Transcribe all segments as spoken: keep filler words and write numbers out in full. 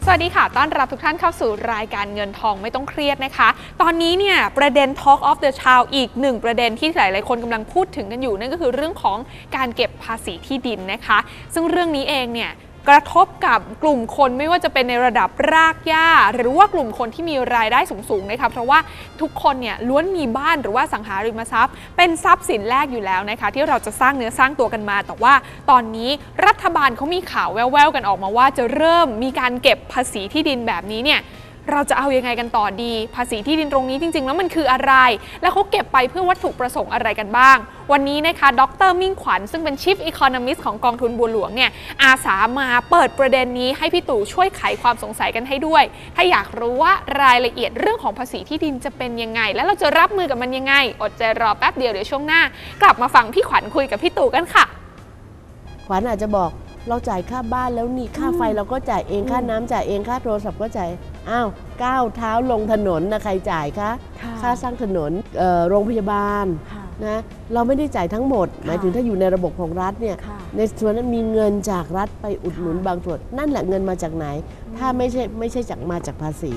สวัสดีค่ะต้อนรับทุกท่านเข้าสู่รายการเงินทองไม่ต้องเครียดนะคะตอนนี้เนี่ยประเด็น Talk of the Town อีกหนึ่งประเด็นที่หลายๆคนกำลังพูดถึงกันอยู่นั่นก็คือเรื่องของการเก็บภาษีที่ดินนะคะซึ่งเรื่องนี้เองเนี่ยกระทบกับกลุ่มคนไม่ว่าจะเป็นในระดับรากหญ้าหรือว่ากลุ่มคนที่มีรายได้สูงๆนะคะเพราะว่าทุกคนเนี่ยล้วนมีบ้านหรือว่าสังหาริมทรัพย์เป็นทรัพย์สินแรกอยู่แล้วนะคะที่เราจะสร้างเนื้อสร้างตัวกันมาแต่ว่าตอนนี้รัฐบาลเขามีข่าวแว่วๆกันออกมาว่าจะเริ่มมีการเก็บภาษีที่ดินแบบนี้เนี่ยเราจะเอายังไงกันต่อดีภาษีที่ดินตรงนี้จริงๆแล้วมันคืออะไรแล้วเขาเก็บไปเพื่อวัตถุประสงค์อะไรกันบ้างวันนี้นะคะดร.มิ่งขวัญซึ่งเป็น Chief Economist ของกองทุนบัวหลวงเนี่ยอาสามาเปิดประเด็นนี้ให้พี่ตู่ช่วยไขความสงสัยกันให้ด้วยถ้าอยากรู้ว่ารายละเอียดเรื่องของภาษีที่ดินจะเป็นยังไงแล้วเราจะรับมือกับมันยังไงอดใจรอแป๊บเดียวเดี๋ยวช่วงหน้ากลับมาฟังพี่ขวัญคุยกับพี่ตู่กันค่ะขวัญอาจจะบอกเราจ่ายค่าบ้านแล้วนี่ค่าไฟเราก็จ่ายเองค่าน้ำจ่ายเองค่าโทรศัพท์ก็จ่ายอ้าวก้าวเท้าลงถนนนะใครจ่ายคะค่าสร้างถนนโรงพยาบาลนะเราไม่ได้จ่ายทั้งหมดหมายถึงถ้าอยู่ในระบบของรัฐเนี่ยในส่วนนั้นมีเงินจากรัฐไปอุดหนุนบางส่วนนั่นแหละเงินมาจากไหนถ้าไม่ใช่ไม่ใช่จากมาจากภาษี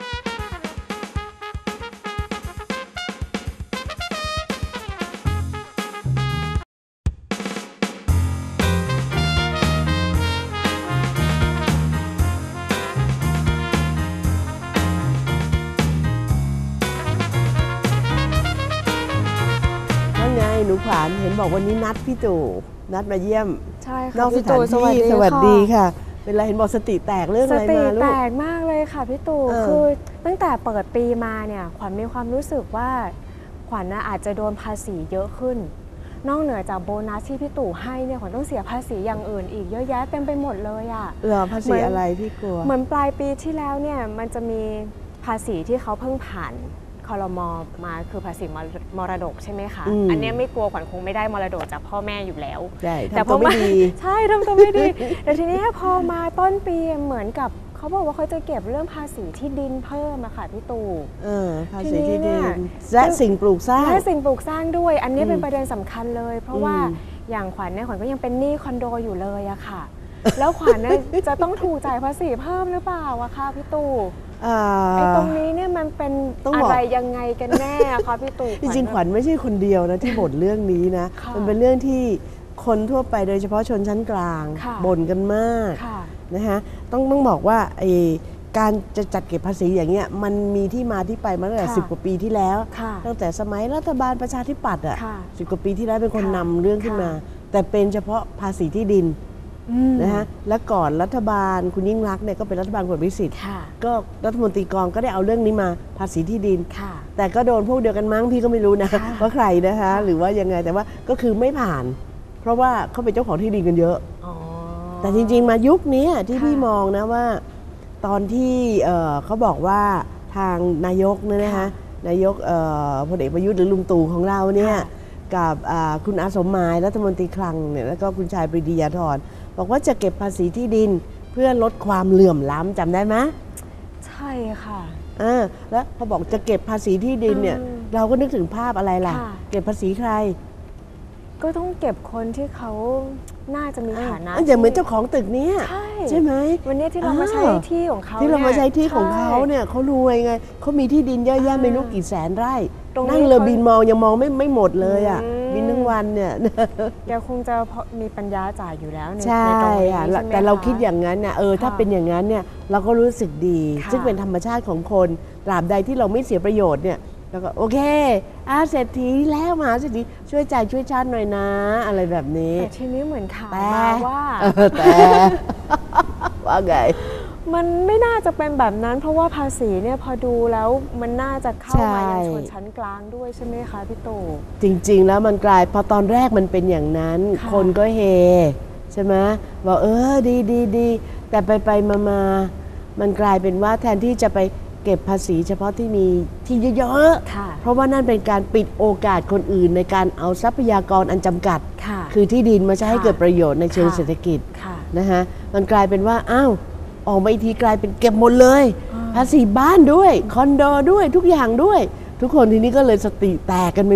หนูขวัญเห็นบอกวันนี้นัดพี่ตู่นัดมาเยี่ยมใช่ค่ะนอกสถานที่สวัสดีค่ะเป็นไรเห็นบอกสติแตกเรื่องอะไรมาลูกสติแตกมากเลยค่ะพี่ตู่คือตั้งแต่เปิดปีมาเนี่ยขวัญมีความรู้สึกว่าขวัญอาจจะโดนภาษีเยอะขึ้นนอกเหนือจากโบนัสที่พี่ตู่ให้เนี่ยขวัญต้องเสียภาษีอย่างอื่นอีกเยอะแยะเต็มไปหมดเลยอ่ะเหรอภาษีอะไรพี่กลัวเหมือนปลายปีที่แล้วเนี่ยมันจะมีภาษีที่เขาเพิ่งผ่านครม.มาคือภาษีมรดกใช่ไหมคะ อ, อันนี้ไม่กลัวขวัญคงไม่ได้มรดกจากพ่อแม่อยู่แล้วแต่พอไม่ดีใช่ทำตัวไม่ดีแต่ทีนี้พอมาต้นปีเหมือนกับเขาบอกว่าเขาจะเก็บเรื่องภาษีที่ดินเพิ่มอะค่ะพี่ตู่เออภาษีที่ดินและสิ่งปลูกสร้างและสิ่งปลูกสร้างด้วยอันนี้เป็นประเด็นสำคัญเลยเพราะว่าอย่างขวัญเนี่ยขวัญก็ยังเป็นหนี้คอนโดอยู่เลยอะค่ะแล้วขวัญจะต้องถูกจ่ายภาษีเพิ่มหรือเปล่าอะคะพี่ตู่ไอ้ตรงนี้เนี่ยมันเป็นอะไรยังไงกันแน่คะพี่ตู่จริงๆขวัญไม่ใช่คนเดียวนะที่บ่นเรื่องนี้นะมันเป็นเรื่องที่คนทั่วไปโดยเฉพาะชนชั้นกลางบ่นกันมากนะฮะต้องต้องบอกว่าไอ้การจะจัดเก็บภาษีอย่างเงี้ยมันมีที่มาที่ไปมาตั้งแต่สิบกว่าปีที่แล้วตั้งแต่สมัยรัฐบาลประชาธิปัตย์อ่ะสิบกว่าปีที่แล้วเป็นคนนำเรื่องขึ้นมาแต่เป็นเฉพาะภาษีที่ดินนะฮะและก่อนรัฐบาลคุณยิ่งรักษณ์เนี่ยก็เป็นรัฐบาลคุณอภิสิทธิ์ก็รัฐมนตรีกรก็ได้เอาเรื่องนี้มาภาษีที่ดินแต่ก็โดนพวกเดียวกันมั้งพี่ก็ไม่รู้นะว่าใครนะคะหรือว่ายังไงแต่ว่าก็คือไม่ผ่านเพราะว่าเขาเป็นเจ้าของที่ดินกันเยอะแต่จริงๆมายุคนี้ที่พี่มองนะว่าตอนที่เขาบอกว่าทางนายกเนี่ยนะคะนายกพลเอกประยุทธ์หรือลุงตู่ของเราเนี่ยกับคุณอาสมหมายรัฐมนตรีคลังเนี่ยแล้วก็คุณชายปรีดียาธรบอกว่าจะเก็บภาษีที่ดินเพื่อลดความเหลื่อมล้ำจำได้ไหมใช่ค่ะอ่าแล้วพอบอกจะเก็บภาษีที่ดินเนี่ยเราก็นึกถึงภาพอะไรล่ะเก็บภาษีใครก็ต้องเก็บคนที่เขาน่าจะมีฐานะอย่างเหมือนเจ้าของตึกนี้ใช่ไหมวันนี้ที่เรามาใช้ที่ของเขาที่เรามาใช้ที่ของเขาเนี่ยเขารวยไงเขามีที่ดินเยอะแยะไม่รู้กี่แสนไร่นั่งเรือบินมองยังมองไม่ไม่หมดเลยอ่ะบินทั้งวันเนี่ยแกคงจะมีปัญญาจ่ายอยู่แล้วในใช่ค่ะแต่เราคิดอย่างนั้นเนี่ยเออถ้าเป็นอย่างนั้นเนี่ยเราก็รู้สึกดีซึ่งเป็นธรรมชาติของคนตราบใดที่เราไม่เสียประโยชน์เนี่ยแล้วก็โอเคอาเศรษฐีแล้วมาเศรษฐีช่วยจ่ายช่วยชาติหน่อยนะอะไรแบบนี้แต่ทีนี้เหมือนข่าวมาว่าแต่ว่าไงมันไม่น่าจะเป็นแบบนั้นเพราะว่าภาษีเนี่ยพอดูแล้วมันน่าจะเข้ามายังชนชั้นกลางด้วยใช่ไหมคะพี่ตู่จริงๆแล้วมันกลายพอตอนแรกมันเป็นอย่างนั้นคนก็เฮใช่ไหมบอกเออดีดีดีแต่ไปไปมามามันกลายเป็นว่าแทนที่จะไปเก็บภาษีเฉพาะที่มีที่เยอะๆเพราะว่านั่นเป็นการปิดโอกาสคนอื่นในการเอาทรัพยากรอันจำกัดคือที่ดินมาใช้ให้เกิดประโยชน์ในเชิงเศรษฐกิจนะฮะมันกลายเป็นว่าอ้าวออกมาอีกทีกลายเป็นเก็บหมดเลยภาษีบ้านด้วยคอนโดด้วยทุกอย่างด้วยทุกคนทีนี้ก็เลยสติแตกกันไปหมด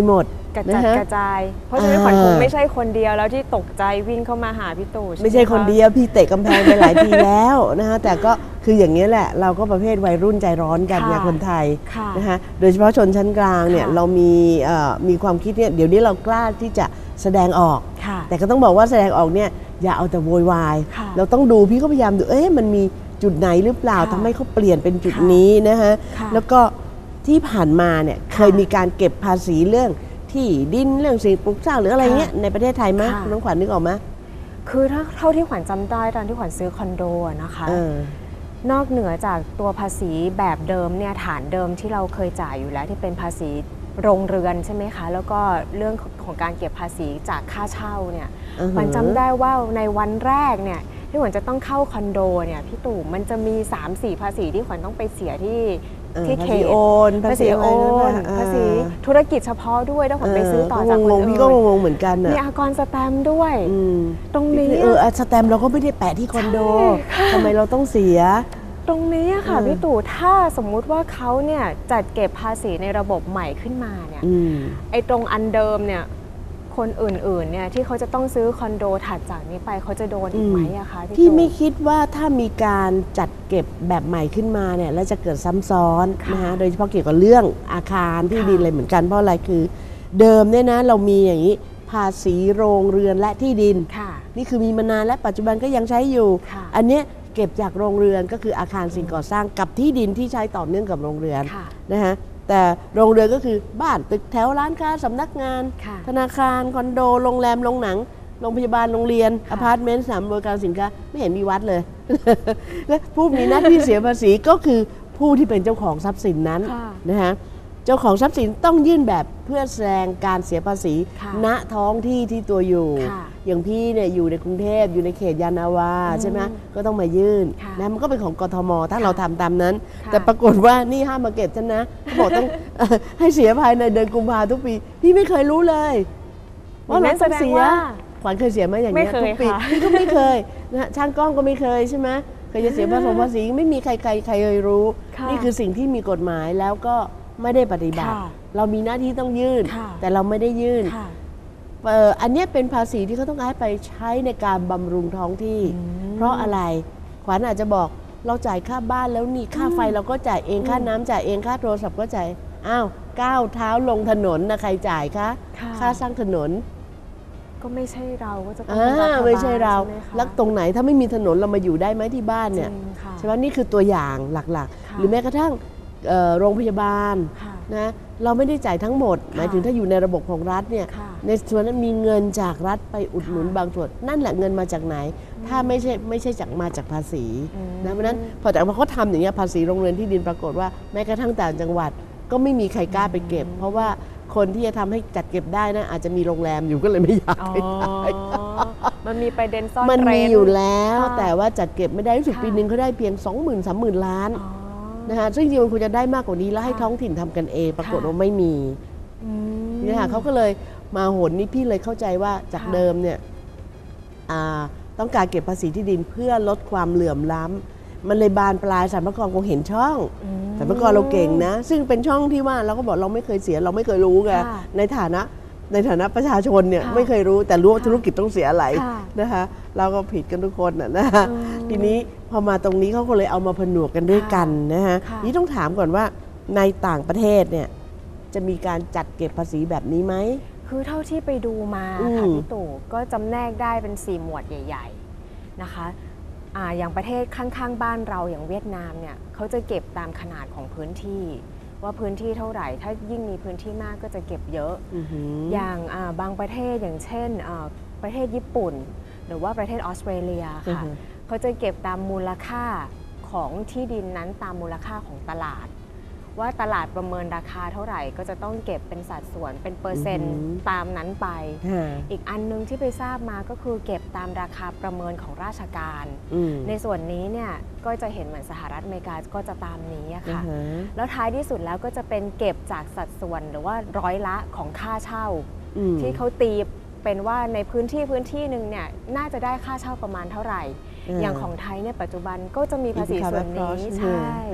กระจัดกระจายเพราะฉะนั้นขวัญคงไม่ใช่คนเดียวแล้วที่ตกใจวิ่งเข้ามาหาพี่ตู่ไม่ใช่คนเดียวพี่เตะกำแพงไปหลายทีแล้วนะคะแต่ก็คืออย่างนี้แหละเราก็ประเภทวัยรุ่นใจร้อนกันเนี่ยคนไทยนะคะโดยเฉพาะชนชั้นกลางเนี่ยเรามีมีความคิดเนี่ยเดี๋ยวนี้เรากล้าที่จะแสดงออกแต่ก็ต้องบอกว่าแสดงออกเนี่ยอย่าเอาแต่โวยวายเราต้องดูพี่ก็พยายามดูเอ๊ะมันมีจุดไหนหรือเปล่าทำให้เขาเปลี่ยนเป็นจุดนี้นะคะแล้วก็ที่ผ่านมาเนี่ยเคยมีการเก็บภาษีเรื่องที่ดินเรื่องสิ่งปลูกสร้างหรืออะไรเงี้ยในประเทศไทยไหมน้องขวัญนึกออกไหมคือถ้าเท่าที่ขวัญจำได้ตอนที่ขวัญซื้อคอนโดนะคะนอกเหนือจากตัวภาษีแบบเดิมเนี่ยฐานเดิมที่เราเคยจ่ายอยู่แล้วที่เป็นภาษีโรงเรือนใช่ไหมคะแล้วก็เรื่องของการเก็บภาษีจากค่าเช่าเนี่ยขวัญจำได้ว่าในวันแรกเนี่ยที่ขวัญจะต้องเข้าคอนโดเนี่ยพี่ตู่มันจะมี สามสี่ ภาษีที่ขวัญต้องไปเสียที่ที่เขตภาษีโอนภาษีธุรกิจเฉพาะด้วยถ้าขวัญไปซื้อต่อจากคนอื่นพี่ก็งงเหมือนกันมีอากรสแตมป์ด้วยตรงนี้เออสแตมป์เราก็ไม่ได้แปะที่คอนโดทำไมเราต้องเสียตรงนี้ค่ะพี่ตู่ถ้าสมมุติว่าเขาเนี่ยจัดเก็บภาษีในระบบใหม่ขึ้นมาเนี่ยไอ้ตรงอันเดิมเนี่ยคนอื่นๆเนี่ยที่เขาจะต้องซื้อคอนโดถัดจากนี้ไปเขาจะโดนอีกไหมอะคะพี่ไม่คิดว่าถ้ามีการจัดเก็บแบบใหม่ขึ้นมาเนี่ยแล้วจะเกิดซ้ำซ้อนนะคะโดยเฉพาะเกี่ยวกับเรื่องอาคารที่ดินอะไรเหมือนกันเพราะอะไรคือเดิมเนี่ยนะเรามีอย่างนี้ภาษีโรงเรือนและที่ดินนี่คือมีมานานและปัจจุบันก็ยังใช้อยู่อันเนี้ยเก็บจากโรงเรือนก็คืออาคารสิ่งก่อสร้างกับที่ดินที่ใช้ต่อเนื่องกับโรงเรือนนะฮะแต่โรงเรือนก็คือบ้านตึกแถวร้านค้าสำนักงานธนาคารคอนโดโรงแรมโรงหนังโรงพยาบาลโรงเรียนอพาร์ตเมนต์สถานบริการสินค้าไม่เห็นมีวัดเลยและผู้มีหน้าที่เสียภาษีก็คือผู้ที่เป็นเจ้าของทรัพย์สินนั้นนะฮะเจ้าของทรัพย์สินต้องยื่นแบบเพื่อแสดงการเสียภาษีณท้องที่ที่ตัวอยู่อย่างพี่เนี่ยอยู่ในกรุงเทพอยู่ในเขตยานาวาใช่ไหมก็ต้องมายื่นนะมันก็เป็นของกทมถ้าเราทำตามนั้นแต่ปรากฏว่านี่ห้ามมาเก็บฉันนะเขาบอกต้องให้เสียภายในเดือนกุมภาทุกปีพี่ไม่เคยรู้เลยว่าเราต้องเสียขวัญเคยเสียไหมอย่างนี้ทุกปีพี่ก็ไม่เคยนะช่างกล้องก็ไม่เคยใช่ไหมเคยจะเสียภาษีภาษีไม่มีใครใครใครเคยรู้นี่คือสิ่งที่มีกฎหมายแล้วก็ไม่ได้ปฏิบัติเรามีหน้าที่ต้องยื่นแต่เราไม่ได้ยื่นอันนี้เป็นภาษีที่เขาต้องให้ไปใช้ในการบำรุงท้องที่เพราะอะไรขวัญอาจจะบอกเราจ่ายค่าบ้านแล้วนี่ค่าไฟเราก็จ่ายเองค่าน้ำจ่ายเองค่าโทรศัพท์ก็จ่ายอ้าวก้าวเท้าลงถนนนะใครจ่ายคะค่าสร้างถนนก็ไม่ใช่เราก็จะต้องเป็นรัฐบาลไม่ใช่เราแล้วตรงไหนถ้าไม่มีถนนเรามาอยู่ได้ไหมที่บ้านเนี่ยใช่ไหมนี่คือตัวอย่างหลักๆหรือแม้กระทั่งโรงพยาบาลนะเราไม่ได้จ่ายทั้งหมดหมายถึงถ้าอยู่ในระบบของรัฐเนี่ยในส่วนนั้นมีเงินจากรัฐไปอุดหนุนบางส่วนนั่นแหละเงินมาจากไหนถ้าไม่ใช่ไม่ใช่จากมาจากภาษีนะเพราะนั้นพอแต่พอเขาทำอย่างเงี้ยภาษีโรงเรือนที่ดินปรากฏว่าแม้กระทั่งต่างจังหวัดก็ไม่มีใครกล้าไปเก็บเพราะว่าคนที่จะทำให้จัดเก็บได้นะอาจจะมีโรงแรมอยู่ก็เลยไม่อยากไปจ่ายมันมีประเด็นซ่อนเร้นมันมีอยู่แล้วแต่ว่าจัดเก็บไม่ได้รู้สึกปีนึงเขาได้เพียง สองหมื่น สามหมื่น ล้านนะคะซึ่งจริงๆมันควรจะได้มากกว่านี้แล้วให้ท้องถิ่นทำกันเองปรากฏว่าไม่มีนี่ค่ะเขาก็เลยมาโหนนี่พี่เลยเข้าใจว่าจากเดิมเนี่ยต้องการเก็บภาษีที่ดินเพื่อลดความเหลื่อมล้ำมันเลยบานปลายสรรพากรคงเห็นช่องสรรพากรเราเก่งนะซึ่งเป็นช่องที่ว่าเราก็บอกเราไม่เคยเสียเราไม่เคยรู้ไงในฐานะในฐานะประชาชนเนี่ยไม่เคยรู้แต่รู้ว่าธุรกิจต้องเสียอะไรนะคะเราก็ผิดกันทุกคนนะฮะทีนี้พอมาตรงนี้เขาก็เลยเอามาผนวกกันด้วยกันนะฮะนี่ต้องถามก่อนว่าในต่างประเทศเนี่ยจะมีการจัดเก็บภาษีแบบนี้ไหมคือเท่าที่ไปดูมาค่ะพี่ตู่ก็จำแนกได้เป็นสี่หมวดใหญ่ๆนะคะอ่าอย่างประเทศข้างๆบ้านเราอย่างเวียดนามเนี่ยเขาจะเก็บตามขนาดของพื้นที่ว่าพื้นที่เท่าไหร่ถ้ายิ่งมีพื้นที่มากก็จะเก็บเยอะ อ อย่างบางประเทศอย่างเช่นประเทศญี่ปุ่นหรือว่าประเทศออสเตรเลียค่ะเขาจะเก็บตามมูลค่าของที่ดินนั้นตามมูลค่าของตลาดว่าตลาดประเมินราคาเท่าไหร่ก็จะต้องเก็บเป็นสัดส่วนเป็นเปอร์เซ็นต์ตามนั้นไปอีกอันนึงที่ไปทราบมาก็คือเก็บตามราคาประเมินของราชการในส่วนนี้เนี่ยก็จะเห็นเหมือนสหรัฐอเมริกาก็จะตามนี้ค่ะแล้วท้ายที่สุดแล้วก็จะเป็นเก็บจากสัดส่วนหรือว่าร้อยละของค่าเช่าที่เขาตีเป็นว่าในพื้นที่พื้นที่หนึ่งเนี่ยน่าจะได้ค่าเช่าประมาณเท่าไหร่อย่างของไทยเนี่ยปัจจุบันก็จะมีภาษีส่วนนี้ใช่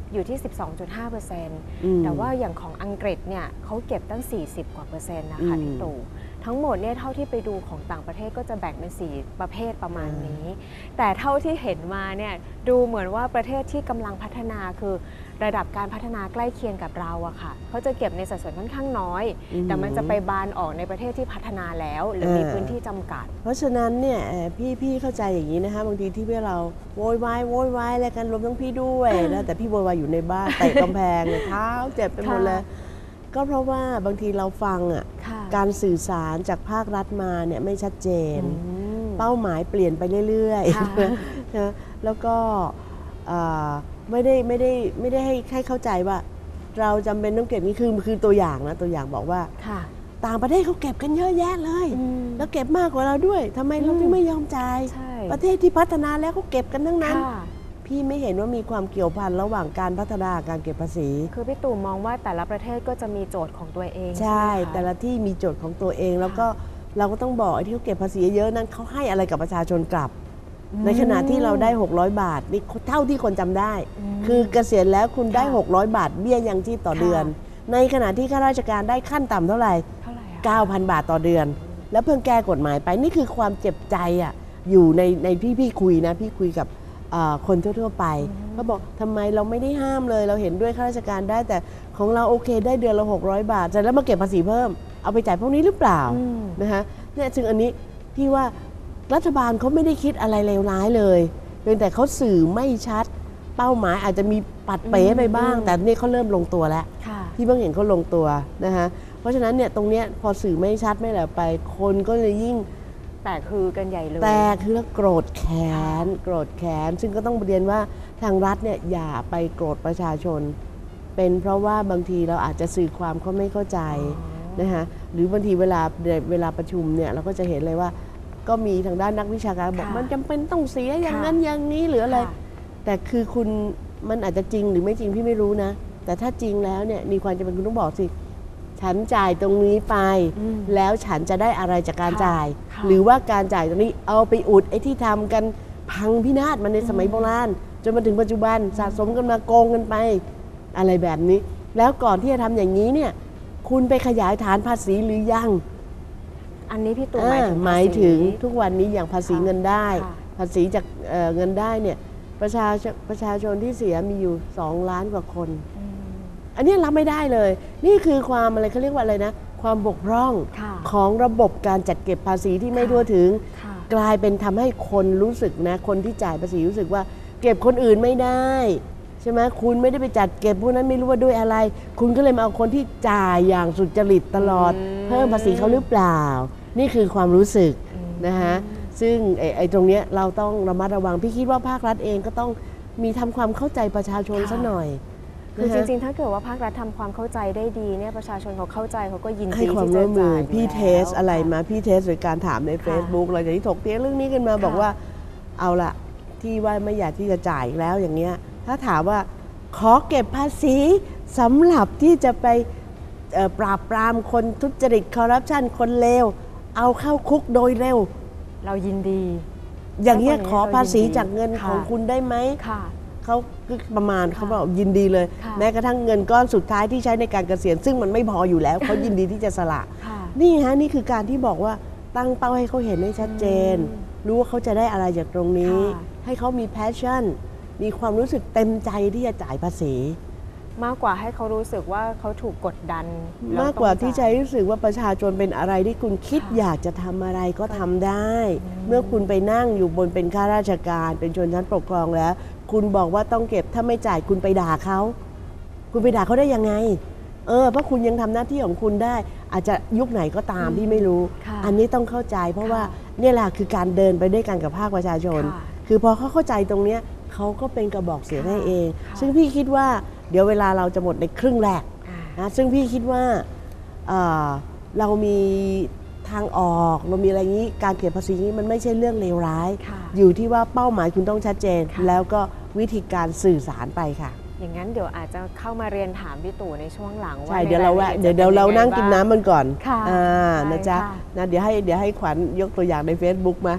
อยู่ที่ สิบสองจุดห้าเปอร์เซ็นต์อืมแต่ว่าอย่างของอังกฤษเนี่ยเขาเก็บตั้ง สี่สิบ กว่าเปอร์เซ็นต์นะคะอืมพี่ตู่ทั้งหมดเนี่ยเท่าที่ไปดูของต่างประเทศก็จะแบ่งเป็นสี่ประเภทประมาณนี้ แต่เท่าที่เห็นมาเนี่ยดูเหมือนว่าประเทศที่กำลังพัฒนาคือระดับการพัฒนาใกล้เคียงกับเราอะค่ะเขาจะเก็บในสัดส่วนค่อนข้างน้อยอืมแต่มันจะไปบานออกในประเทศที่พัฒนาแล้วหรือมีเออพื้นที่จำกัดเพราะฉะนั้นเนี่ยเอ่อพี่พี่เข้าใจอย่างนี้นะคะบางทีที่เราโวยวายโวยวายอะไรกันรวมทั้งพี่ด้วยนะแต่พี่โวยวายอยู่ในบ้านเตะกำแพงเนี่ยเท้าเจ็บไปหมดเลย ก็เพราะว่าบางทีเราฟังอ่ะค่ะการสื่อสารจากภาครัฐมาเนี่ยไม่ชัดเจนอืมเป้าหมายเปลี่ยนไปเรื่อยค่ะๆนะแล้วก็เอ่อไม่ได้ไม่ได้ไม่ได้ให้ให้เข้าใจว่า เราจำเป็นต้องเก็บนี่คือคือตัวอย่างนะตัวอย่างบอกว่าค่ะต่างประเทศเขาเก็บกันเยอะแยะเลยอืมแล้วเก็บมากกว่าเราด้วยทำไมเราอืมถึงไม่ยอมจ่ายใช่ประเทศที่พัฒนาแล้วเขาเก็บกันทั้งนั้นค่ะพี่ไม่เห็นว่ามีความเกี่ยวพันระหว่างการพัฒนาการเก็บภาษีคือพี่ตู่มองว่าแต่ละประเทศก็จะมีโจทย์ของตัวเองใช่ไหมคะแต่ละที่มีโจทย์ของตัวเอง แล้วก็เราก็ต้องบอกไอ้ที่เขาเก็บภาษีเยอะนั้นเขาให้อะไรกับประชาชนกลับ ในขณะที่เราได้หกร้อยบาทนี่เท่าที่คนจำได้ คือเกษียณแล้วคุณได้ค่ะหกร้อยบาทเบี้ยยังชีพต่อค่ะเดือน ในขณะที่ข้าราชการได้ขั้นต่ำเท่าไหร่เท่าไหร่อะเก้าพัน บาทต่อเดือน แล้วเพิ่งแก้กฎหมายไปนี่คือความเจ็บใจอ่ะอยู่ในในพี่พี่คุยนะพี่คุยกับเอ่อคนทั่วๆไปเขาบอกทำไมเราไม่ได้ห้ามเลย เราเห็นด้วยข้าราชการได้แต่ของเราโอเคได้เดือนละหกร้อยบาทแต่แล้วมาเก็บภาษีเพิ่มเอาไปจ่ายพวกนี้หรือเปล่าอืมนะคะเนี่ยซึ่งอันนี้พี่ว่ารัฐบาลเขาไม่ได้คิดอะไรเลวร้ายเลยเพียงแต่เขาสื่อไม่ชัดเป้าหมายอาจจะมีปัดเป๋ไปบ้าง แต่นี่เขาเริ่มลงตัวแล้วค่ะพี่เพิ่งเห็นเขาลงตัวนะคะเพราะฉะนั้นเนี่ยตรงเนี้ยพอสื่อไม่ชัดไม่แหละไปคนก็เลยยิ่งแต่คือกันใหญ่เลยแต่คือโกรธแค้นโกรธแค้นซึ่งก็ต้องเรียนว่าทางรัฐเนี่ยอย่าไปโกรธประชาชน เป็นเพราะว่าบางทีเราอาจจะสื่อความเขาไม่เข้าใจนะคะหรือบางทีเวลาเวลาประชุมเนี่ยเราก็จะเห็นเลยว่า ก็มีทางด้านนักวิชาการบอกค่ะมันจำเป็นต้องเสียอย่างค่ะนั้นอย่างนี้หรืออะไรค่ะแต่คือคุณมันอาจจะจริงหรือไม่จริงพี่ไม่รู้นะ แต่ถ้าจริงแล้วเนี่ยมีความจำเป็นคุณต้องบอกสิ ฉันจ่ายตรงนี้ไปอืมแล้วฉันจะได้อะไรจากการค่ะจ่ายค่ะหรือว่าการจ่ายตรงนี้เอาไปอุดไอ้ที่ทำกันพังพินาศมันในสมัยโบราณจนมาถึงปัจจุบันสะสมกันมาโกงกันไป อะไรแบบนี้ แล้วก่อนที่จะทำอย่างนี้เนี่ยคุณไปขยายฐานภาษีหรือยังอันนี้พี่ตู่อ่าหมายถึงหมายถึงภาษีทุกวันนี้อย่างภาษีค่ะเงินได้ค่ะภาษีจากเอ่อเงินได้เนี่ยประชาชนประชาชนที่เสียมีอยู่สองล้านกว่าคนอืมอันนี้รับไม่ได้เลย นี่คือความอะไรเขาเรียกว่าอะไรนะ ความบกพร่องค่ะของระบบการจัดเก็บภาษีที่ไม่ค่ะทั่วถึงค่ะกลายเป็นทำให้คนรู้สึกนะคนที่จ่ายภาษีรู้สึกว่าเก็บคนอื่นไม่ได้ใช่ไหมคุณไม่ได้ไปจัดเก็บพวกนั้นไม่รู้ว่าด้วยอะไร คุณก็เลยมาเอาคนที่จ่ายอย่างสุจริตตลอดอืมเพิ่มภาษีเขาหรือเปล่า นี่คือความรู้สึกนะคะซึ่งไอ้ไอ้ตรงเนี้ยเราต้องระมัดระวังพี่คิดว่าภาครัฐเองก็ต้องมีทำความเข้าใจประชาชนค่ะซะหน่อยคือนะจฮะริงๆ ถ้าเกิดว่าภาครัฐทำความเข้าใจได้ดีเนี่ยประชาชนเขาเข้าใจเขาก็ยินให้ดีความที่จะร่วมมืจ่าอยอยู่พี่แล้วเทสอะไรมาพี่เทสโดยการถามใน Facebook หลังจากที่ถกเถียงเรื่องนี้กันมาค่ะบอกว่าเอาละที่ว่าไม่อยากที่จะจ่ายอีกแล้วอย่างเงี้ยถ้าถามว่าขอเก็บภาษีสำหรับที่จะไปเอ่อปราบปรามคนทุจริตคอร์รัปชันคนเลวเอาเข้าคุกโดยเร็วเรายินดีอย่างเงี้ยถ้าคนนี้ขอภาษีเรายินดีจากเงินค่ะของคุณได้ไหมค่ะเขาคือประมาณค่ะเขาบอกยินดีเลยค่ะแม้กระทั่งเงินก้อนสุดท้ายที่ใช้ในการเกษียณซึ่งมันไม่พออยู่แล้ว เขายินดีที่จะสละค่ะนี่ฮะนี่คือการที่บอกว่าตั้งเป้าให้เขาเห็นให้ชัดเจนอืมรู้ว่าเขาจะได้อะไรจากตรงนี้ค่ะให้เขามี passion มีความรู้สึกเต็มใจที่จะจ่ายภาษีมากกว่าให้เขารู้สึกว่าเขาถูกกดดันแล้วมากกว่าต้องที่จะรู้สึกว่าประชาชนเป็นอะไรที่คุณคิดค่ะอยากจะทำอะไรก็ทำได้ เมื่อคุณไปนั่งอยู่บนเป็นข้าราชการ เป็นชนชั้นปกครองแล้ว คุณบอกว่าต้องเก็บถ้าไม่จ่ายคุณไปด่าเขาคุณไปด่าเขาได้ยังไง เออเพราะคุณยังทำหน้าที่ของคุณได้ อาจจะยุคไหนก็ตามพี่ไม่รู้ค่ะอันนี้ต้องเข้าใจ เพราะว่าค่ะเนี่ยแหละคือการเดินไปด้วยกันกับภาคประชาชนค่ะคือพอเขาเข้าใจตรงเนี้ยเขาก็เป็นกระบอกเสียงให้เองค่ะซึ่งพี่คิดว่าเดี๋ยวเวลาเราจะหมดในครึ่งแรกอ่านะซึ่งพี่คิดว่าเอ่อเรามีทางออกเรามีอะไรนี้การเก็บภาษีนี้มันไม่ใช่เรื่องเลวร้ายค่ะอยู่ที่ว่าเป้าหมายคุณต้องชัดเจนค่ะแล้วก็วิธีการสื่อสารไปค่ะอย่างนั้นเดี๋ยวอาจจะเข้ามาเรียนถามพี่ตู่ในช่วงหลังว่าใช่ในเดี๋ยวเรายแวะละเดี๋ยวจะเดี๋ยวป็เรายังไงนั่งกินบ้น้ำมันก่อนค่ะอ่าได้นะจ๊ะค่ะนะเดี๋ยวให้เดี๋ยวให้ขวัญยกตัวอย่างใน Facebook มา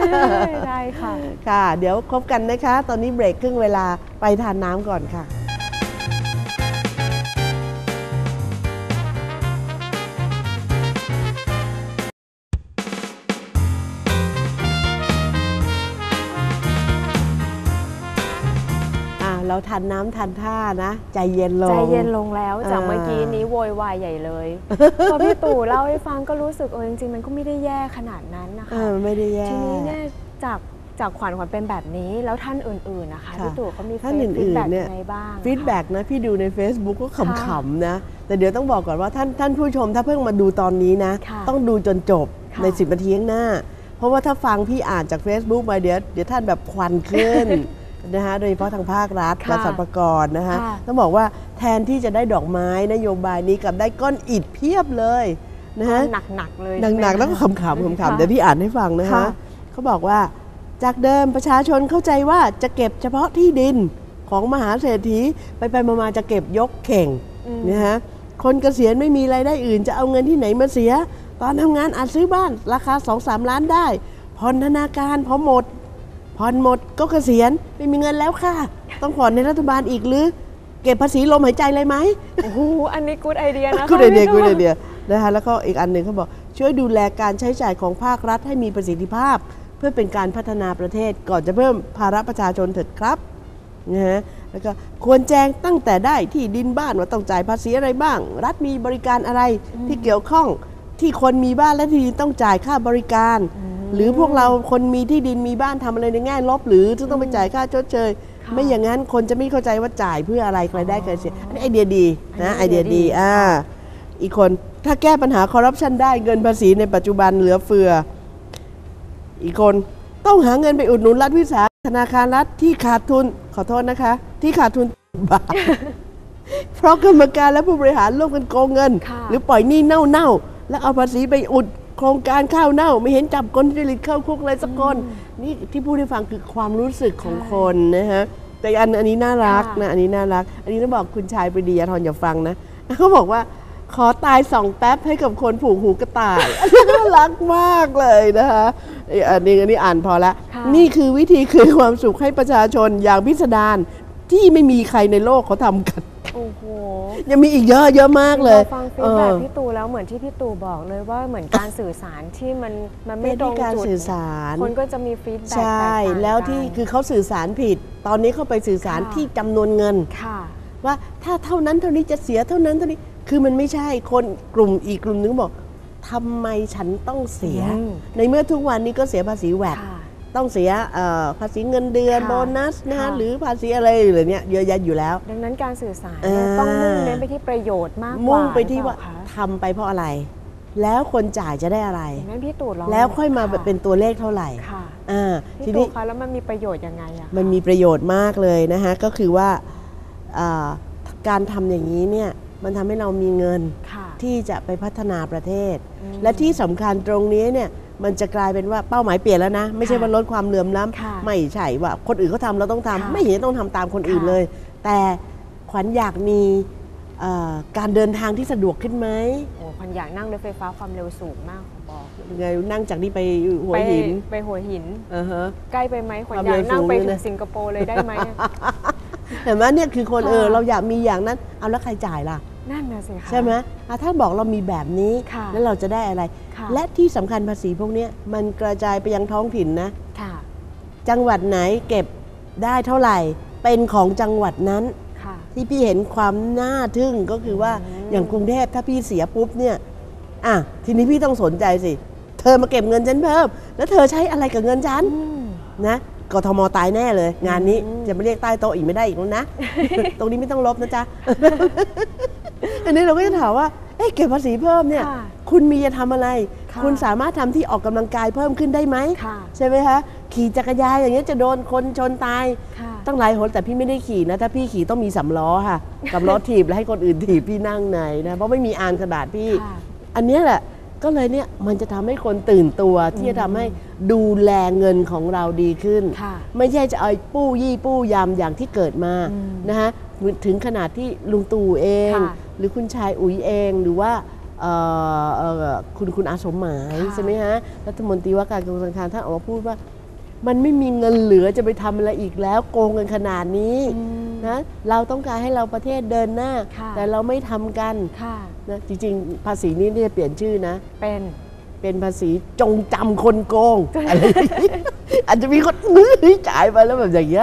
ได้ค่ะค่ะ เดี๋ยวคบกันนะคะ ตอนนี้เบรกครึ่งเวลาไปทานน้ำก่อนค่ะเราทันน้ำทันท่านะใจเย็นลงใจเย็นลงแล้วจากเมื่อกี้นี้โวยวายใหญ่เลยพอพี่ตู่เล่าให้ฟังก็รู้สึกเออจริงๆมันก็ไม่ได้แย่ขนาดนั้นนะคะไม่ได้แย่ทีนี้เนี่ยจากจากขวัญขวัญเป็นแบบนี้แล้วท่านอื่นๆนะคะพี่ตู่เขามีท่านอื่นๆเนี่ยฟีดแบ็กนะพี่ดูใน Facebook ก็ขำๆนะแต่เดี๋ยวต้องบอกก่อนว่าท่านท่านผู้ชมถ้าเพิ่งมาดูตอนนี้นะต้องดูจนจบในสิบนาทีข้างหน้าเพราะว่าถ้าฟังพี่อ่านจาก Facebook มาเดี๋ยวเดี๋ยวท่านแบบควันขึ้นนะคะโดยเฉพาะทางภาครัฐและสรรพากรนะคะต้องบอกว่าแทนที่จะได้ดอกไม้นโยบายนี้กับได้ก้อนอิฐเพียบเลยนะฮะหนักๆเลยหนักๆแล้วก็ขำๆขำๆเดี๋ยวพี่อ่านให้ฟังนะคะเขาบอกว่าจากเดิมประชาชนเข้าใจว่าจะเก็บเฉพาะที่ดินของมหาเศรษฐีไปไปมาๆจะเก็บยกเข่งนะฮะคนเกษียณไม่มีรายได้อื่นจะเอาเงินที่ไหนมาเสียตอนทำงานอาจซื้อบ้านราคา สองถึงสาม ล้านได้ผ่อนธนาคารพอหมดผ่อนหมดก็เกษียณไม่มีเงินแล้วค่ะต้องผ่อนในรัฐบาลอีกหรือเก็บภาษีลมหายใจเลยไหมโอ้โหอันนี้กูดไอเดียนะคะกูดไอเดียกูดไอเดียนะคะแล้วก็อีกอันหนึ่งเขาบอกช่วยดูแลการใช้จ่ายของภาครัฐให้มีประสิทธิภาพเพื่อเป็นการพัฒนาประเทศก่อนจะเพิ่มภาระประชาชนเถิดครับนะฮะแล้วก็ควรแจ้งตั้งแต่ได้ที่ดินบ้านว่าต้องจ่ายภาษีอะไรบ้างรัฐมีบริการอะไรที่เกี่ยวข้องที่คนมีบ้านและที่ดินต้องจ่ายค่าบริการหรือพวกเราคนมีที่ดินมีบ้านทำอะไรในแง่ลบหรือต้องไปจ่ายค่าชดเชยไม่อย่างนั้นคนจะไม่เข้าใจว่าจ่ายเพื่ออะไรใครได้ใครเสียอันนี้ไอเดียดีนะไอเดียดีอ่าอีกคนถ้าแก้ปัญหาคอร์รัปชันได้เงินภาษีในปัจจุบันเหลือเฟืออีกคนต้องหาเงินไปอุดหนุนรัฐวิสาหกิจธนาคารรัฐที่ขาดทุนขอโทษนะคะที่ขาดทุนบาทเพราะกรรมการและผู้บริหารร่วมกันโกงเงินหรือปล่อยหนี้เน่าๆแล้วเอาภาษีไปอุดโครงการข้าวเน่าไม่เห็นจับคนทุจริตเข้าคุกเลยสักคนนี่ที่พูดให้ฟังคือความรู้สึกของคนนะฮะแต่อันอันนี้น่ารักนะอันนี้น่ารักอันนี้ต้องบอกคุณชายปรีดียาธรอย่าฟังนะเขาบอกว่าขอตายสองแป๊บให้กับคนผูกหูกระต่ายน่ารักมากเลยนะคะอันนี้อันนี้อ่านพอละนี่คือวิธีคืนความสุขให้ประชาชนอย่างพิสดารที่ไม่มีใครในโลกเขาทำกันโอ้โหยังมีอีกเยอะเยอะมากเลยฟังฟีดแบ็กพี่ตู่แล้วเหมือนที่พี่ตู่บอกเลยว่าเหมือนการสื่อสารที่มันมันไม่ตรงจุดการสื่อสารคนก็จะมีฟีดแบ็กใช่แล้วที่คือเขาสื่อสารผิดตอนนี้เขาไปสื่อสารที่จำนวนเงินว่าถ้าเท่านั้นเท่านี้จะเสียเท่านั้นเท่านี้คือมันไม่ใช่คนกลุ่มอีกกลุ่มนึงบอกทำไมฉันต้องเสียในเมื่อทุกวันนี้ก็เสียภาษีแวดต้องเสียภาษีเงินเดือนโบนัสนะหรือภาษีอะไรหรือเนี่ยเยอะแยะอยู่แล้วดังนั้นการสื่อสารต้องมุ่งเน้นไปที่ประโยชน์มากกว่ามุ่งไปที่ว่าทำไปเพราะอะไรแล้วคนจ่ายจะได้อะไรพี่ตู่ลองแล้วค่อยมาเป็นตัวเลขเท่าไหร่ทีนี้แล้วมันมีประโยชน์ยังไงอะมันมีประโยชน์มากเลยนะคะก็คือว่าการทำอย่างนี้เนี่ยมันทำให้เรามีเงินที่จะไปพัฒนาประเทศและที่สำคัญตรงนี้เนี่ยมันจะกลายเป็นว่าเป้าหมายเปลี่ยนแล้วนะไม่ใช่ว่าลดความเหลื่อมล้ำไม่ใช่ว่าคนอื่นเขาทำเราต้องทำไม่เห็นต้องทำตามคนอื่นเลยแต่ขวัญอยากมีการเดินทางที่สะดวกขึ้นไหมโอ้ขวัญอยากนั่งรถไฟฟ้าความเร็วสูงมากบอกไงนั่งจากนี้ไปหัวหินไปหัวหินใกล้ไปไหมขวัญอยากนั่งไปถึงสิงคโปร์เลยได้ไหมเห็นไหมเนี่ยคือคนเออเราอยากมีอย่างนั้นเอาแล้วใครจ่ายล่ะนั่นนะสิคะใช่ไหมถ้าบอกเรามีแบบนี้แล้วเราจะได้อะไรและที่สำคัญภาษีพวกนี้มันกระจายไปยังท้องถิ่นนะจังหวัดไหนเก็บได้เท่าไหร่เป็นของจังหวัดนั้นที่พี่เห็นความน่าทึ่งก็คือว่าอย่างกรุงเทพถ้าพี่เสียปุ๊บเนี่ยอ่ะทีนี้พี่ต้องสนใจสิเธอมาเก็บเงินฉันเพิ่มแล้วเธอใช้อะไรกับเงินฉันนะกทมตายแน่เลยงานนี้จะไม่เรียกใต้โต๊ะอีกไม่ได้อีกแล้วนะตรงนี้ไม่ต้องลบนะจ๊ะอันนี้เราก็จะถามว่าเอ๊ะเก็บภาษีเพิ่มเนี่ยคุณมีจะทำอะไรคุณสามารถทำที่ออกกำลังกายเพิ่มขึ้นได้ไหมใช่ไหมคะขี่จักรยานอย่างเงี้ยจะโดนคนชนตายตั้งหลายหนแต่พี่ไม่ได้ขี่นะถ้าพี่ขี่ต้องมีสำล้อค่ะสำล้อถีบแล้วให้คนอื่นถีบพี่นั่งในนะเพราะไม่มีอานกระดาษพี่อันนี้แหละก็เลยเนี่ยมันจะทำให้คนตื่นตัวที่จะทำให้ดูแลเงินของเราดีขึ้นไม่ใช่จะเอาปู้ยี่ปู้ยำอย่างที่เกิดมานะฮะถึงขนาดที่ลุงตู่เองหรือคุณชายอุ๋ยเองหรือว่าคุณคุณอาสมหมายใช่ไหมฮะรัฐมนตรีว่าการกระทรวงการคลังท่านออกมาพูดว่ามันไม่มีเงินเหลือจะไปทำอะไรอีกแล้วโกงกันขนาดนี้นะเราต้องการให้เราประเทศเดินหน้าแต่เราไม่ทำกันนะจริงๆภาษีนี้จะเปลี่ยนชื่อนะเป็นเป็นภาษีจงจำคนโกงอะไรอาจจะมีคนจ่ายไปแล้วแบบอย่างเงี้ย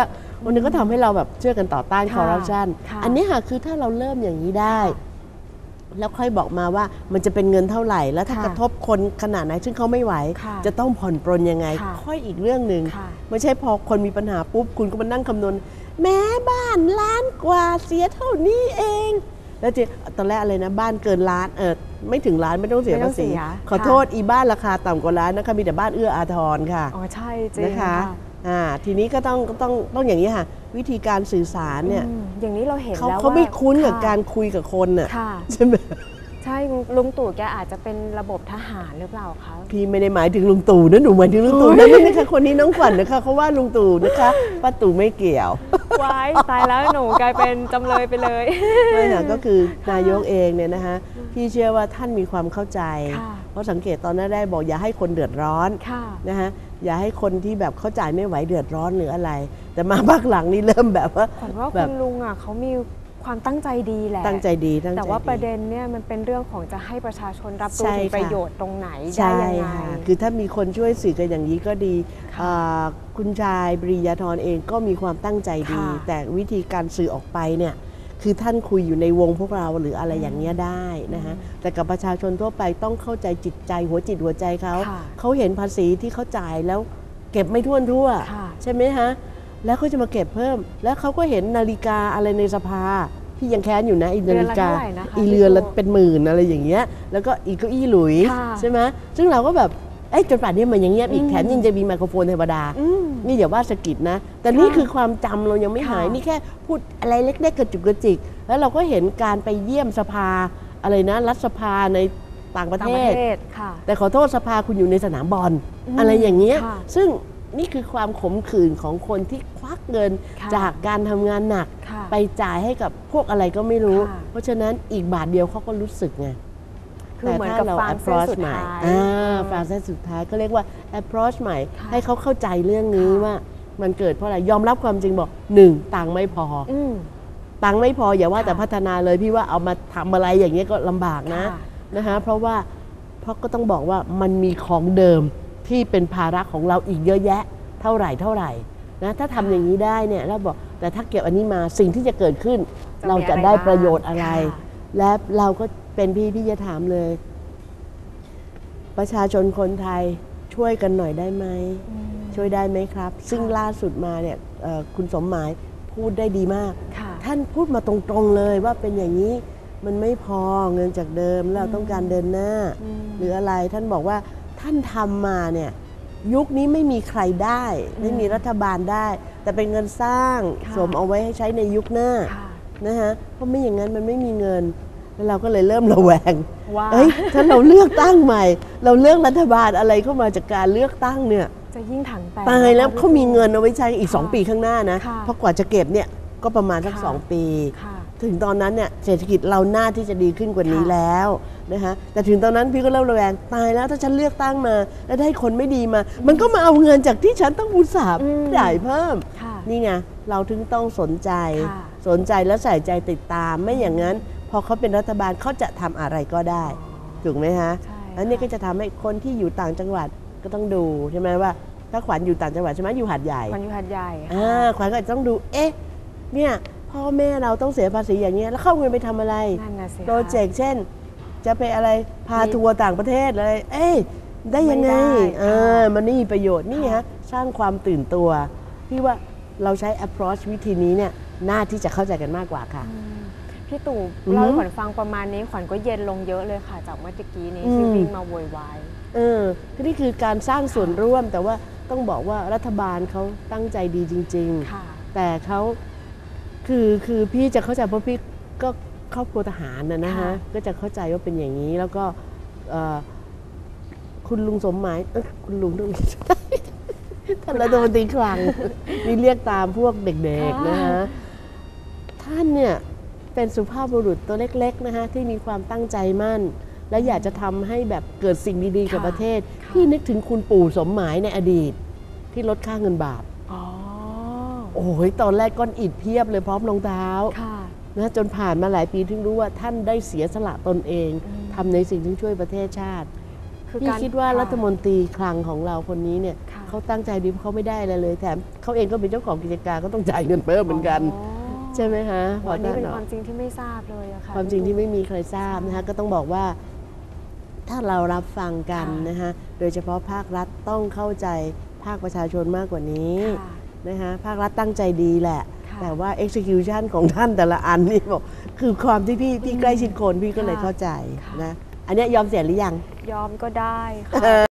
วันนี้ก็ทำให้เราแบบช่วยกันต่อต้านคอร์รัปชันค่ะอันนี้ค่ะคือถ้าเราเริ่มอย่างนี้ได้ แล้วค่อยบอกมาว่ามันจะเป็นเงินเท่าไหร่ แล้วถ้าค่ะกระทบคนขนาดไหนซึ่งเขาไม่ไหวค่ะจะต้องผ่อนปรนยังไงค่ะค่อยอีกเรื่องหนึ่งค่ะไม่ใช่พอคนมีปัญหาปุ๊บคุณก็มานั่งคำนวณแม้บ้านล้านกว่าเสียเท่านี้เอง แล้วเจตอนแรกอะไรนะบ้านเกินล้านเออไม่ถึงล้านไม่ต้องเสียไม่ต้ภาองษีเสียขอโทษอีบ้านราคาต่ำกว่าล้านนะคะมีแต่บ้านเอื้ออาทรค่ะอ๋อใช่จริงนะคะอ่าทีนี้ก็ต้องต้องต้องอย่างนี้ค่ะวิธีการสื่อสารเนี่ยอืมอย่างนี้เราเห็นเขาแล้วเขาไม่ว่คุ้นกับะการคุยกับคนน่ะค่ะใช่ไหมใช่ลุงตู่แกอาจจะเป็นระบบทหารหรือเปล่าคะพี่ไม่ได้หมายถึงลุงตู่นะหนูหมายถึงลุงตู่นั่นนะคะคนนี้น้องขวัญนะคะเขาว่าลุงตู่นะคะป้าตู่ไม่เกี่ยวว้ายตายแล้วหนูกลายเป็นจำเลยไปเลยไม่ค่ะก็คือนายกเองเนี่ยนะคะพี่เชื่อว่าท่านมีความเข้าใจค่ะเพราะสังเกตตอนแรกๆบอกอย่าให้คนเดือดร้อนค่ะนะคะอย่าให้คนที่แบบเข้าใจไม่ไหวเดือดร้อนหรืออะไร แต่มาภาคหลังนี่เริ่มแบบว่าขวัญว่าแบคุบณลุงอ่ะเขามีความตั้งใจดีแหละตั้งใจดีตั้งใจแต่ว่าดีประเด็นเนี่ยมันเป็นเรื่องของจะให้ประชาชนรับรู้ใช่ถึงค่ะประโยชน์ตรงไหนได้ใช่ยังไงค่ะคือถ้ามีคนช่วยสื่อกันอย่างนี้ก็ดีอ่าคุณชายปริยาธรเองก็มีความตั้งใจดีค่ะแต่วิธีการสื่อออกไปเนี่ยคือท่านคุยอยู่ในวงพวกเราหรืออะไรอย่างเงี้ยได้นะคะแต่กับประชาชนทั่วไปต้องเข้าใจจิตใจหัวจิตหัวใจเขาค่ะเขาเห็นภาษีที่เขาจ่ายแล้วเก็บไม่ทั่วทั่วค่ะใช่ไหมฮะแล้วเขาจะมาเก็บเพิ่ม แล้วเขาก็เห็นนาฬิกาอะไรในสภาพี่ยังแค้นอยู่นะอีนาฬิกาเรือนละเท่าไหร่นะคะอีเรือนละพี่โก้เป็นหมื่นอะไรอย่างเงี้ยแล้วก็อีกเก้าอี้หลุยค่ะใช่ไหมซึ่งเราก็แบบเอ้ยจนป่านนี้มันยังเงียบอีกอืมแถมยังจะมีไมโครโฟนธรรมดาอืมนี่อย่าว่าสะกิดนะ แต่นี่ค่ะคือความจำเรายังไม่หายค่ะนี่แค่พูดอะไรเล็กๆกระจุกกระจิก แล้วเราก็เห็นการไปเยี่ยมสภาอะไรนะรัฐสภาในต่างประต่างเทปศระเทศค่ะแต่ขอโทษสภาคุณอยู่ในสนามบอลอืมอะไรอย่างเงี้ยค่ะซึ่งนี่คือความขมขื่นของคนที่ควักเงินค่ะจากการทำงานหนักค่ะไปจ่ายให้กับพวกอะไรก็ไม่รู้ค่ะเพราะฉะนั้นอีกบาทเดียวเขาก็รู้สึกไงคือเหมือนกับฟางเส้นสุดท้ายอ่าฟางเส้นสุดท้ายก็เรียกว่า approach ใหม่ค่ะให้เขาเข้าใจเรื่องนี้ค่ะว่ามันเกิดเพราะอะไรยอมรับความจริงบอกหนึ่งตังค์ไม่พออืมตังค์ไม่พออย่าว่าค่ะแต่พัฒนาเลยพี่ว่าเอามาทำอะไรอย่างเงี้ยก็ลำบากนะค่ะนะคะเพราะว่าเพราะก็ต้องบอกว่ามันมีของเดิมที่เป็นภาระของเราอีกเยอะแยะเท่าไหร่เท่าไหร่นะถ้าทำอย่างนี้ได้เนี่ยแล้วบอกแต่ถ้าเก็บอันนี้มาสิ่งที่จะเกิดขึ้นจะมีเราจะอะไรได้บ้างประโยชน์อะไรค่ะและเราก็เป็นพี่พี่จะถามเลย ประชาชนคนไทยช่วยกันหน่อยได้ไหมอืมช่วยได้ไหมครับ ซึ่งล่าสุดมาเนี่ยเอ่อคุณสมหมายพูดได้ดีมากค่ะท่านพูดมาตรงๆเลยว่าเป็นอย่างนี้มันไม่พอเงินจากเดิมแล้วเราต้องการเดินหน้าอืมหรืออะไรท่านบอกว่าท่านทำมาเนี่ยยุคนี้ไม่มีใครได้ ไม่มีรัฐบาลได้ แต่เป็นเงินสร้างค่ะสวมเอาไว้ให้ใช้ในยุคหน้าค่ะนะฮะเพราะไม่อย่างนั้นมันไม่มีเงิน แล้วเราก็เลยเริ่มระแวงว่าเอ้ยถ้าเราเลือกตั้งใหม่ เราเลือกรัฐบาลอะไรเข้ามาจากการเลือกตั้งเนี่ยจะยิ่งถังแตกตายแล้วนะคะเขามีเงินเอาไว้ใช้อีกค่ะสองปีข้างหน้านะค่ะเพราะกว่าจะเก็บเนี่ยก็ประมาณสักค่ะสองปีค่ะถึงตอนนั้นเนี่ยเศรษฐกิจเราหน้าที่จะดีขึ้นกว่านี้ค่ะแล้วนะคะแต่ถึงตอนนั้นพี่ก็เริ่มระแวงตายแล้วถ้าฉันเลือกตั้งมา แล้วได้คนไม่ดีมา มันก็มาเอาเงินจากที่ฉันต้องอุตส่าห์อืมจ่ายเพิ่มค่ะนี่ไงเราถึงต้องสนใจค่ะสนใจและใส่ใจติดตาม ไม่อย่างนั้น พอเขาเป็นรัฐบาลเขาจะทำอะไรก็ได้ ถูกไหมฮะใช่อันนี้ค่ะก็จะทำให้คนที่อยู่ต่างจังหวัดก็ต้องดูใช่ไหมว่า ถ้าขวัญอยู่ต่างจังหวัดใช่ไหมอยู่หาดใหญ่ขวัญอยู่หาดใหญ่ค่ะอ่าขวัญก็จะต้องดูเอ๊ะเนี่ยพ่อแม่เราต้องเสียภาษีอย่างเงี้ยแล้วเข้าเงินไปทำอะไรนั่นน่ะสิคะโปรเจกต์เช่น จะไปอะไรพาทัวร์ต่างประเทศเลย เอ้ยได้ยังไงไม่ได้เออมันไม่มีประโยชน์นี่ฮะสร้างความตื่นตัวพี่ว่าเราใช้ approach วิธีนี้เนี่ยน่าที่จะเข้าใจกันมากกว่าค่ะอืมพี่ตู่อือฮึเล่าให้ขวัญฟังประมาณนี้ขวัญก็เย็นลงเยอะเลยค่ะ จากเมื่อตะกี้นี้ที่อืมวิ่งมาโวยวายเออคือนี่คือการสร้างส่วนร่วม แต่ว่าต้องบอกว่ารัฐบาลเขาตั้งใจดีจริงค่ะๆ แต่เขาคือคือพี่จะเข้าใจเพราะพี่ก็ครอบครัวทหารนะนะฮะค่ะก็จะเข้าใจว่าเป็นอย่างนี้แล้วก็เอ่อคุณลุงสมหมายเอ้ยคุณลุงต้อง ท่านรัฐมนตรีคลัง นี่เรียกตามพวกเด็กๆนะฮะท่านเนี่ยเป็นสุภาพบุรุษตัวเล็กๆนะฮะที่มีความตั้งใจมั่น และอยากจะทำให้แบบเกิดสิ่งดีๆกับค่ะประเทศค่ะพี่นึกถึงคุณปู่สมหมายในอดีต ที่ลดค่าเงินบาทอ๋อโอ้ยตอนแรกก้อนอิฐเพียบเลยพร้อมรองเท้าค่ะนะจนผ่านมาหลายปีถึงรู้ว่าท่านได้เสียสละตนเองอืมทำในสิ่งที่ช่วยประเทศชาติคือพี่การคิดว่าค่ะรัฐมนตรีคลังของเราคนนี้เนี่ยค่ะเขาตั้งใจดีเขาไม่ได้อะไรเลยแถมเขาเองก็เป็นเจ้าของกิจการก็ต้องจ่ายเงินเพิ่มเหมือนกันใช่ไหมคะอันนี้เป็นความจริงที่ไม่ทราบเลยอะค่ะความจริงที่ไม่มีใครทราบนะคะก็ต้องบอกว่าถ้าเรารับฟังกันนะคะโดยเฉพาะภาครัฐต้องเข้าใจภาคประชาชนมากกว่านี้นะคะภาครัฐตั้งใจดีแหละแต่ว่า execution ของท่านแต่ละอันนี่บอกคือความที่พี่พี่ใกล้ชิดคนพี่ก็เลยเข้าใจนะอันนี้ยอมเสียหรือยังยอมก็ได้ค่ะ